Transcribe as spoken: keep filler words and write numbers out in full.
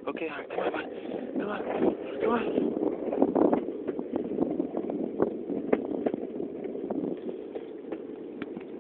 Okay, all right, come on, bud. Come on, come on.